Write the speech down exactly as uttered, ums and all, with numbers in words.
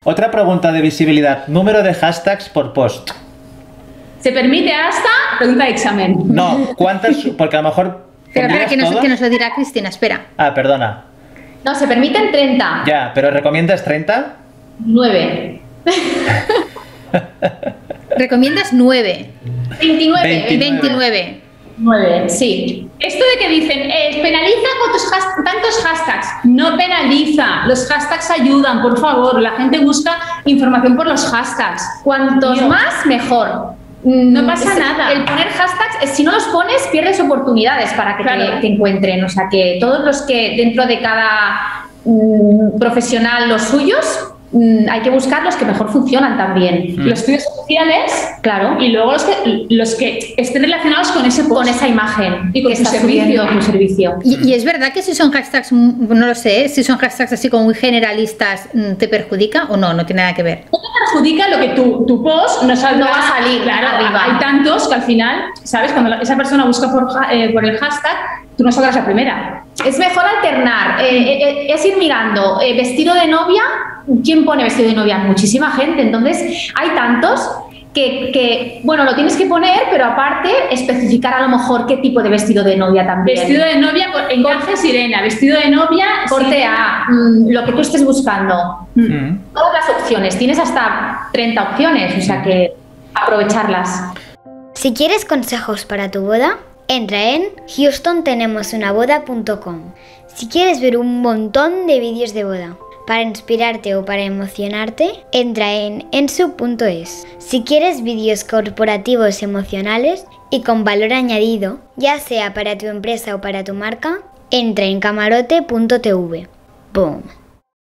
Otra pregunta de visibilidad. Número de hashtags por post. Se permite hasta pregunta de examen. No, ¿cuántas? Porque a lo mejor... Pero espera, que nos, que nos lo dirá Cristina, espera. Ah, perdona. No, se permiten treinta. Ya, pero ¿recomiendas treinta? nueve. ¿Recomiendas nueve? veintinueve. veintinueve. nueve, sí. Esto de que dicen, eh, penaliza con tus has tantos hashtags. No penaliza. Los hashtags ayudan, por favor. La gente busca información por los hashtags. Cuantos Dios. más, mejor. No pasa es, nada. El poner hashtags, si no los pones, pierdes oportunidades para que claro. te, te encuentren. O sea, que todos los que dentro de cada mm, profesional, los suyos, mm, hay que buscar los que mejor funcionan también. Mm. Los tuyos oficiales, claro. Y luego los que, los que estén relacionados con ese post. Con esa imagen. Y con que tu estás servicio. tu servicio. Y, y es verdad que si son hashtags, no lo sé, si son hashtags así como muy generalistas, ¿te perjudica o no? No tiene nada que ver. No te perjudica lo que tu, tu post no, saldrá, no va a salir. Claro, arriba. Hay tantos que al final, ¿sabes? Cuando esa persona busca por, eh, por el hashtag, tú no saldrás la primera. Es mejor alternar, eh, eh, es ir mirando, eh, vestido de novia, ¿quién pone vestido de novia? Muchísima gente, entonces hay tantos que, que, bueno, lo tienes que poner, pero aparte especificar a lo mejor qué tipo de vestido de novia también. Vestido de novia, encaje sirena, vestido de novia, corte A, mm, lo que tú estés buscando. Mm. Todas las opciones, tienes hasta treinta opciones, o sea que aprovecharlas. Si quieres consejos para tu boda, entra en houston tenemos una boda punto com. Si quieres ver un montón de vídeos de boda para inspirarte o para emocionarte, entra en ensu punto es. Si quieres vídeos corporativos emocionales y con valor añadido, ya sea para tu empresa o para tu marca, entra en camarote punto tv. ¡Boom!